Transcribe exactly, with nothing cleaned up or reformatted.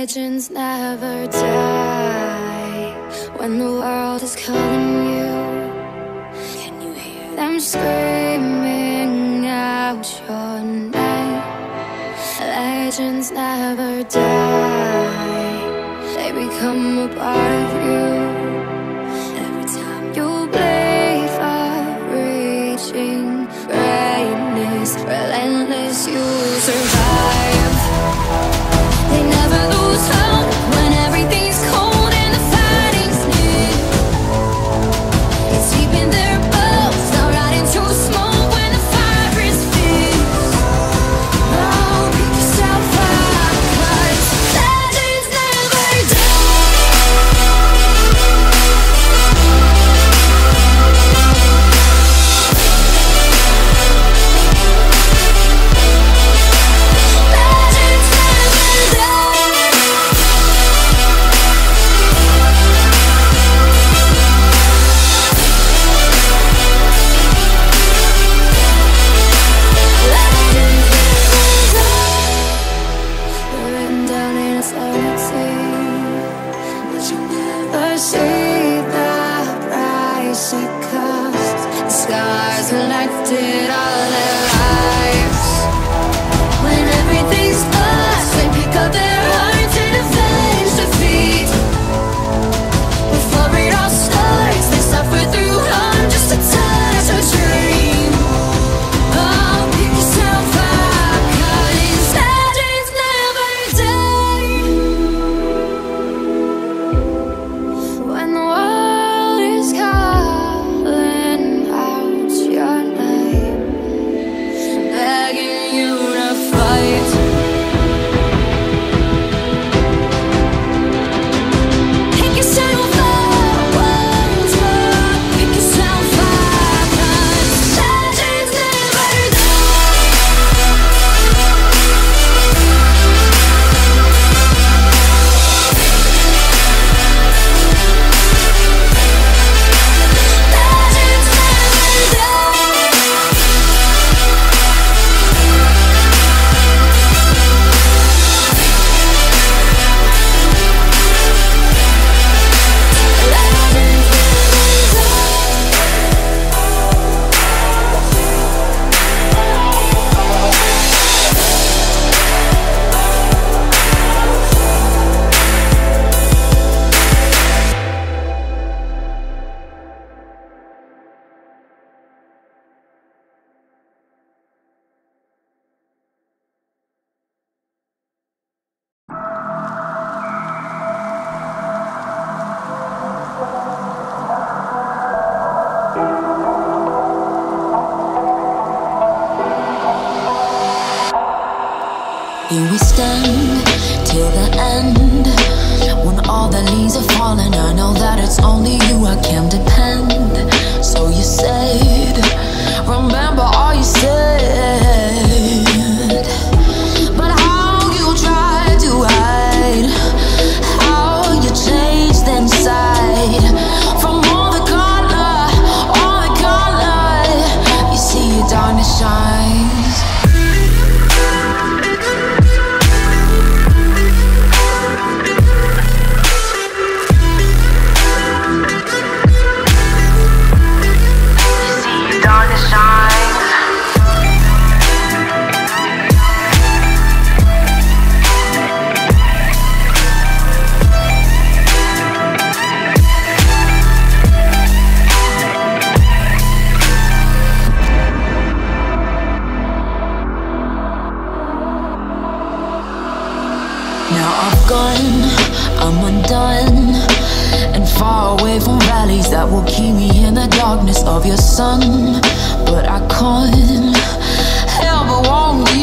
Legends never die when the world is calling you. Can you hear them screaming out your name? Legends never die, they become a part of you. Every time you bleed for reaching greatness, relentless, you survive. They never lose hope when everything's cold and the fighting's near. It's deep in their bones, they'll ride into smoke when the fire is fierce. Oh, pick yourself up, 'cause legends never Here we stand till the end. When all the leaves are falling, I know that it's only you I can depend. So you said, remember all you said. But how you tried to hide, how you changed inside. From all the color, all the color, you see your darkness shines. I'm undone and far away from valleys that will keep me in the darkness of your sun. But I can't help but want you.